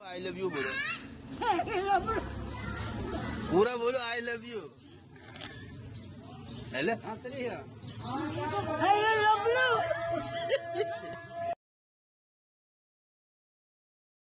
I love you बोलो, पूरा बोलो I love you. Hello I love you.